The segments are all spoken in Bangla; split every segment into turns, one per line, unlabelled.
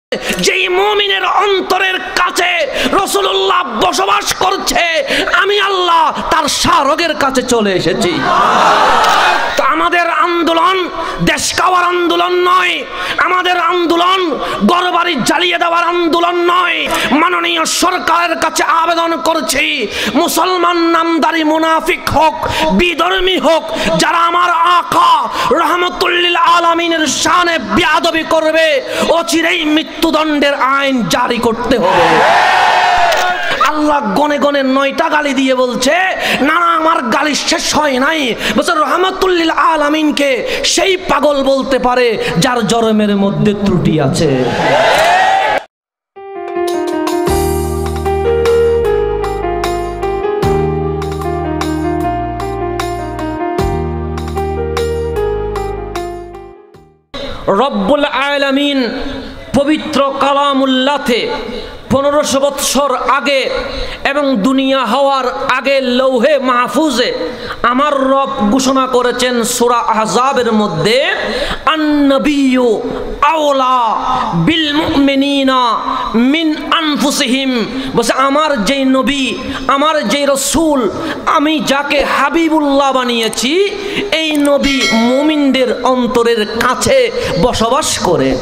যেই মুমিনের অন্তরের কাছে রাসূলুল্লাহ বসবাস করছে, আমি আল্লাহ তার শাহরগের কাছে চলে এসেছি। তো আমাদের আন্দোলন দেশ খাওয়ার আন্দোলন নয়, আমাদের আন্দোলন ঘরবাড়ি জ্বালিয়ে দেওয়ার আন্দোলন নয়। মাননীয় সরকারের কাছে আবেদন করছি, মুসলমান নামদারি মুনাফিক হোক, বিধর্মী হোক, যারা আমার আকা রহমতুল লিল আলামিনের শানে বেয়াদবি করবে, অচিরেই মৃত্যুদণ্ডের আইন জারি করতে হবে। আল্লাহ গনে গনে 9টা গালি দিয়ে বলছে, না না আমার গালি শেষ হয় নাই। বলছে রহমতুল লিল আলামিনকে সেই পাগল বলতে পারে যার জরমের মধ্যে ত্রুটি আছে। রব্বুল আলামিন পবিত্র কালামুল্লাহতে 1500 বৎসর আগে এবং দুনিয়া হওয়ার আগে লৌহে মাহফুজে আমার রব ঘোষণা করেছেন সূরা আহজাবের মধ্যে, আন-নাবিয়্যু আওলা বিল মুমিনিনা মিন আনফুসিহিম। বলছে আমার যেই নবী, আমার যেই রাসূল, আমি যাকে হাবিবুল্লাহ বানিয়েছি, এই নবী মুমিনদের অন্তরের কাছে বসবাস করে।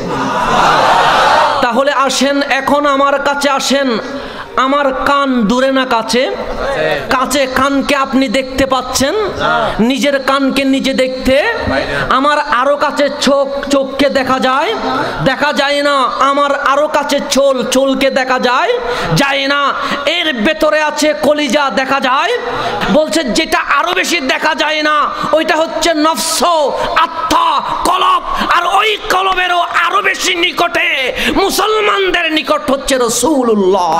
তাহলে আসেন, এখন আমার কাছে আসেন। আমার কান দূরে না কাছে? কাছে। কানকে আপনি দেখতে পাচ্ছেন? নিজের কানকে নিজে দেখতে। আমার আরো কাছে চোখ, চোখকে দেখা যায়? দেখা যায় না। আমার আরো কাছে চোল, চোলকে দেখা যায়? যায় না। এর ভেতরে আছে কলিজা, দেখা যায়? বলছে যেটা আরো বেশি দেখা যায় না ওইটা হচ্ছে নফস, আত্মা, কলব। আর ওই কলবেরও আরো বেশি নিকটে মুসলমানদের নিকট হচ্ছে রাসূলুল্লাহ।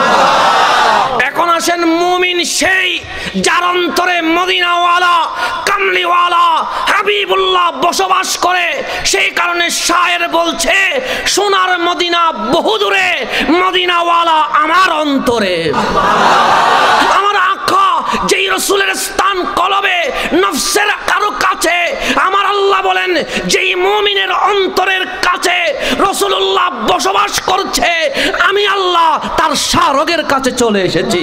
এখন আসেন, মুমিন সেই যার অন্তরে মদিনাওয়ালা, কামলিওয়ালা, হাবিবুল্লাহ বসবাস করে। সেই কারণে শায়ের বলছে, সোনার মদিনা বহু দূরে, মদিনাওয়ালা আমার অন্তরে। আমার আকা যেই রাসূলের স্থান কলবে, নফসের কারো কাছে। আমার আল্লাহ বলেন, যেই মুমিনের অন্তরের কাছে রাসূলুল্লাহ বসবাস করছে, আমি আল্লাহ তার শাহরগের কাছে চলে এসেছি।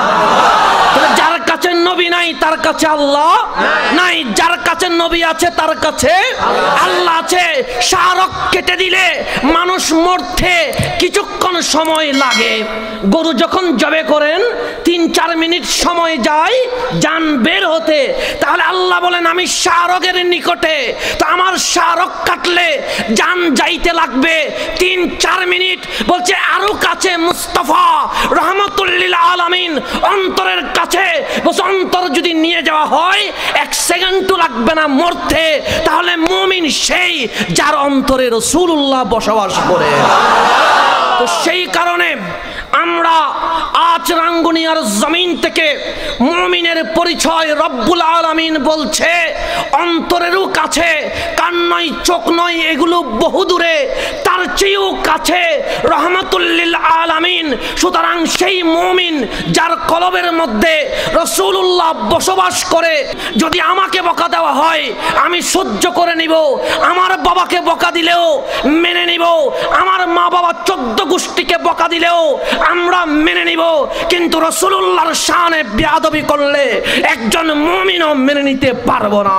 যার কাছে নবী নাই তার কাছে আল্লাহ নাই, যার কাছে নবী আছে তার কাছে আল্লাহ আছে। শাহরগ কেটে দিলে মানুষ মরতে কিছুক্ষণ সময় লাগে। গরু যখন জবে করেন 3-4 মিনিট সময় যায় জান বের হতে। তাহলে আল্লাহ বলেন আমি শাহরগের নিকটে, তো আমার শাহরগ কাটলে জান যাইতে লাগবে 3-4 মিনিট। বলছে আরো কাছে মুস্তাফা রহমতুল লিল আলামিন অন্তরের কাছে। বলছে অন্তর যদি নিয়ে যাওয়া হয় 1 সেকেন্ডও লাগবে না মরতে। তাহলে মুমিন সেই যার অন্তরে রাসূলুল্লাহ বসবাস করে। তো সেই কারণে আমরা আজ রাঙ্গুনিয়ার জমিন থেকে মুমিনের পরিচয় রব্বুল আলামিন বলছে অন্তরেরও কাছে, কান নয়, চোখ নয়, এগুলো বহু দূরে, তার চেয়েও কাছে রহমতুল লিল আলামিন। সুতরাং সেই মুমিন যার কলবের মধ্যে রাসূলুল্লাহ বসবাস করে, যদি আমাকে বকা দেওয়া হয় আমি সহ্য করে নিব, আমার বাবাকে বকা দিলেও মেনে নিব, আমার মা বাবা 14 গোষ্ঠীকে বকা দিলেও আমরা মেনে নিব। কিন্তু রাসূলুল্লাহর শানে বেয়াদবি করলে একজন মুমিনও মেনে নিতে পারবো না।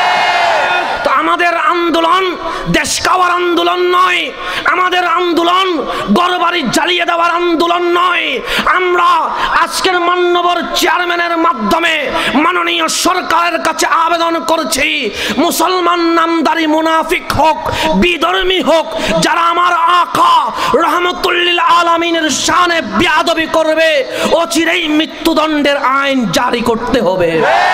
তো আমাদের আন্দোলন দেশ খাওয়ার আন্দোলন নয়, আমাদের আন্দোলন ঘরবাড়ি জ্বালিয়ে দেওয়ার আন্দোলন নয়। আমরা আজকের মাননীয় চেয়ারম্যানের মাধ্যমে মাননীয় সরকারের কাছে আবেদন করছি, মুসলমান নামদারি মুনাফিক হোক, বিধর্মী হোক, যারা আমার আকা রহমতুল লিল আলামিনের শানে বেয়াদবি করবে, অচিরেই মৃত্যুদণ্ডের আইন জারি করতে হবে।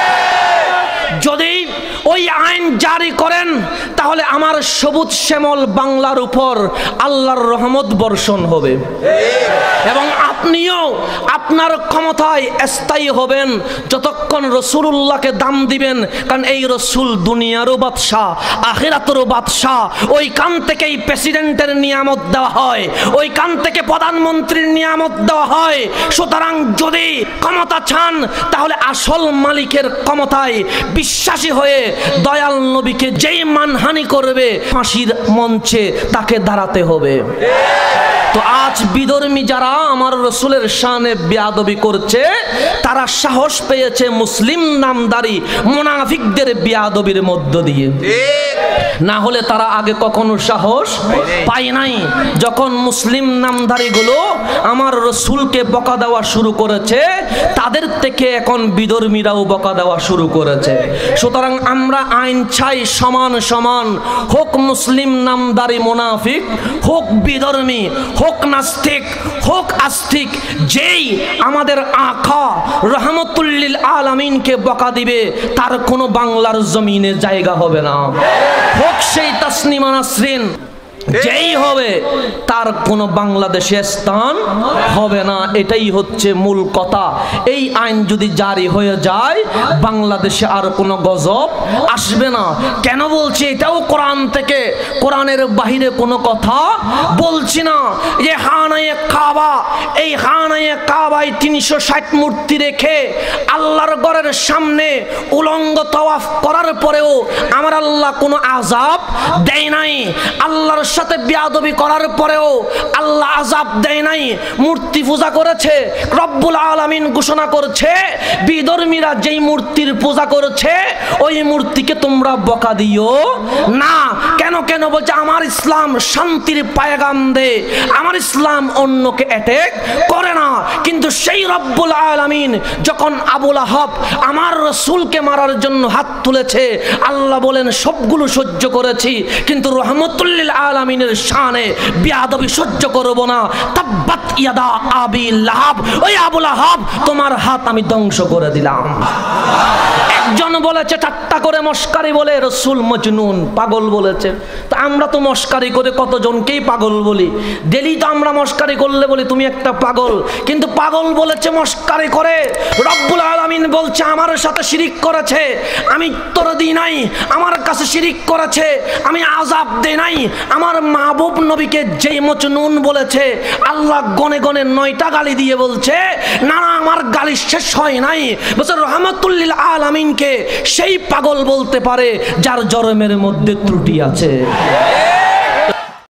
যদি ওই আইন জারি করেন তাহলে আমার সবুজ শ্যামল বাংলার উপর আল্লাহর রহমত বর্ষণ হবে এবং আপনিও আপনার ক্ষমতায় স্থায়ী হবেন যতক্ষণ রাসূলুল্লাহকে দাম দিবেন। কারণ এই রাসূল দুনিয়ারও বাদশা, আখিরাতেরও বাদশা। ওই কান থেকেই প্রেসিডেন্টের নিয়ামত দেওয়া হয়, ওই কান থেকে প্রধানমন্ত্রীর নিয়ামত দেওয়া হয়। সুতরাং যদি ক্ষমতা চান তাহলে আসল মালিকের ক্ষমতায় বিশ্বাসী হয়ে দয়াল নবীকে যেই মানহানি করবে ফাঁসির মঞ্চে তাকে দাঁড়াতে হবে। তো আজ বিধর্মী যারা আমার রসুলের শানে বেয়াদবি করছে, তারা সাহস পেয়েছে মুসলিম নামদারি মুনাফিকদের বেয়াদবির মধ্য দিয়ে। না হলে তারা আগে কখনো সাহস পায় নাই। যখন মুসলিম নামধারীগুলো আমার রসুলকে বকা দেওয়া শুরু করেছে, তাদের থেকে এখন বিধর্মীরাও বকা দেওয়া শুরু করেছে। সুতরাং আমরা আইন চাই সমান সমান, হোক মুসলিম নামদারি মুনাফিক, হোক বিধর্মী, হোক নাস্তিক, হোক আস্তিক, যেই আমাদের আকা রহমতুল্লিল আলামিনকে বকা দিবে তার কোনো বাংলার জমিনে জায়গা হবে না। হোক সেই তাসনিমা নাসরিন, যেই হবে তার কোনো বাংলাদেশে স্থান হবে না। এটাই হচ্ছে মূল কথা। এই আইন যদি জারি হয়ে যায়, বাংলাদেশে আর কোনো গজব আসবে না। কেন বলছি? এটাও কোরআন থেকে, কোরআনের বাহিরে কোনো কথা বলছি না। যে খানায়ে কাবা, এই খানায়ে কাবায় 360 মূর্তি রেখে আল্লাহর ঘরের সামনে উলঙ্গ তাওয়াফ করার পরেও আমার আল্লাহ কোনো আযাব দেয় নাই। আল্লাহর সাথে বেয়াদবি করার পরেও আল্লাহ আযাব দেয় নাই। মূর্তি পূজা করেছে, রব্বুল আলামিন ঘোষণা করছে বিধর্মীরা যেই মূর্তির পূজা করেছে ওই মূর্তিকে তোমরা বকা দিও না। কেন কেন বলছে? আমার ইসলাম শান্তির পায়গাম দেয়, আমার ইসলাম অন্যকে অ্যাটাক করে না। কিন্তু সেই রব্বুল আলামিন যখন আবুল আহাব আমার রাসূলকে মারার জন্য হাত তুলেছে, আল্লাহ বলেন সবগুলো সহ্য করেছি, কিন্তু রহমতুল্লিল আলামিনের শানে বেয়াদবি সহ্য করব না। তাব্বাত ইয়াদা আবি লাহাব, ওই আবুল আহাব তোমার হাত আমি ধ্বংস করে দিলাম। একজন বলেছে ঠাট্টা করে মস্কারি বলে রাসূল মজনুন, পাগল বলেছে। তা আমরা তো মস্কারি করে কতজনকেই পাগল বলি। ডেলি তো আমরা মস্কারি করলে বলি তুমি একটা পাগল, কিন্তু পাগল বলেছে মস্কারি করে। রব্বুল আলামিন বলছে আমার সাথে শিরিক করেছে, আমি উত্তর দিই নাই। আমার কাছে শিরিক করেছে, আমি আযাব দেই নাই। আমার মাহবুব নবীকে যেই মজনুন বলেছে, আল্লাহ গনে গনে 9টা গালি দিয়ে বলছে না না আমার গালি শেষ হয় নাই। বলছে রহমতুল্লিল আলামিনকে সেই পাগল বলতে পারে যার জরমের মধ্যে ত্রুটি আছে।